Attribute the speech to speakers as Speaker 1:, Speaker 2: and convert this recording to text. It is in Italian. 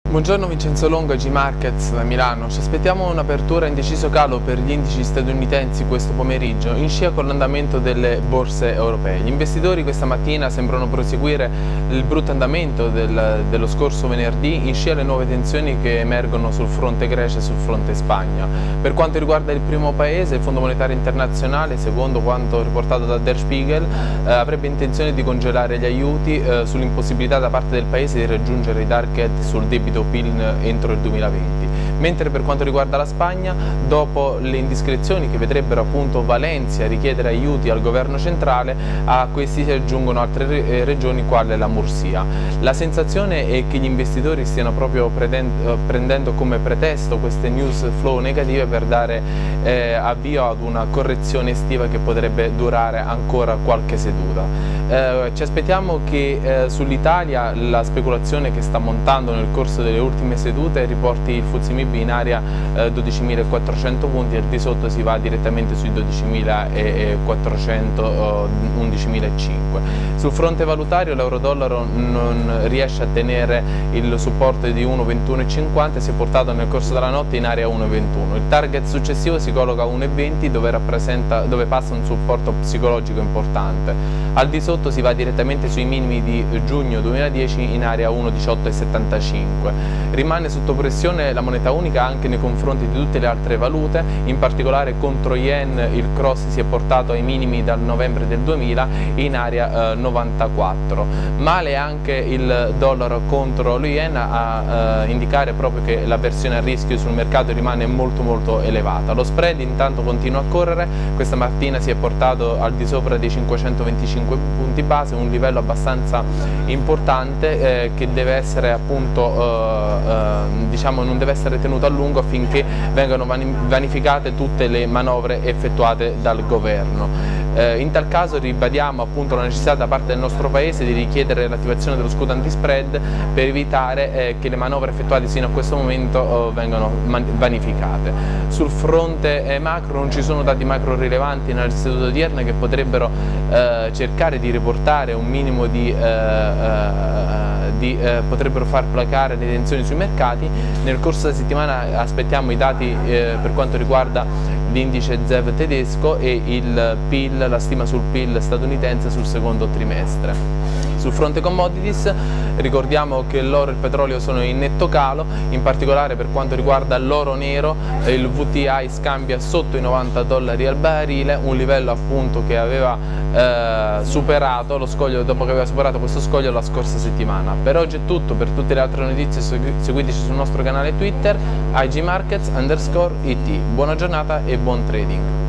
Speaker 1: Buongiorno Vincenzo Longo, AG Markets da Milano. Ci aspettiamo un'apertura in deciso calo per gli indici statunitensi questo pomeriggio, in scia con l'andamento delle borse europee. Gli investitori questa mattina sembrano proseguire il brutto andamento dello scorso venerdì, in scia alle nuove tensioni che emergono sul fronte Grecia e sul fronte Spagna. Per quanto riguarda il primo paese, il Fondo Monetario Internazionale, secondo quanto riportato da Der Spiegel, avrebbe intenzione di congelare gli aiuti sull'impossibilità da parte del paese di raggiungere i target sul debito PIL entro il 2020. Mentre per quanto riguarda la Spagna, dopo le indiscrezioni che vedrebbero appunto Valencia richiedere aiuti al governo centrale, a questi si aggiungono altre regioni quale la Murcia. La sensazione è che gli investitori stiano proprio prendendo come pretesto queste news flow negative per dare avvio ad una correzione estiva che potrebbe durare ancora qualche seduta. Ci aspettiamo che sull'Italia la speculazione che sta montando nel corso delle ultime sedute riporti il FTSE MIB in area 12.400 punti e al di sotto si va direttamente sui 12.400, 11.500. Sul fronte valutario l'euro-dollaro non riesce a tenere il supporto di 1,2150 e si è portato nel corso della notte in area 1,21. Il target successivo si colloca a 1,20 dove passa un supporto psicologico importante. Al di sotto si va direttamente sui minimi di giugno 2010 in area 1,1875. Rimane sotto pressione la moneta unica anche nei confronti di tutte le altre valute, in particolare contro yen il cross si è portato ai minimi dal novembre del 2000 in area 94. Male anche il dollaro contro lo yen, a indicare proprio che l'avversione al rischio sul mercato rimane molto elevata. Lo spread intanto continua a correre, questa mattina si è portato al di sopra dei 525 punti base, un livello abbastanza importante che deve essere appunto non deve essere tenuto a lungo affinché vengano vanificate tutte le manovre effettuate dal governo. In tal caso ribadiamo appunto la necessità da parte del nostro Paese di richiedere l'attivazione dello scudo anti-spread per evitare che le manovre effettuate sino a questo momento vengano vanificate. Sul fronte macro non ci sono dati macro rilevanti nella seduta odierna che potrebbero cercare di riportare un minimo potrebbero far placare le tensioni sui mercati. Nel corso della settimana aspettiamo i dati per quanto riguarda l'indice ZEV tedesco e il PIL, la stima sul PIL statunitense sul secondo trimestre. Sul fronte commodities ricordiamo che l'oro e il petrolio sono in netto calo, in particolare per quanto riguarda l'oro nero il WTI scambia sotto i $90 al barile, un livello appunto che aveva superato lo scoglio, dopo che aveva superato questo scoglio la scorsa settimana. Per oggi è tutto, per tutte le altre notizie seguiteci sul nostro canale Twitter @igmarkets_it. Buona giornata e buon trading.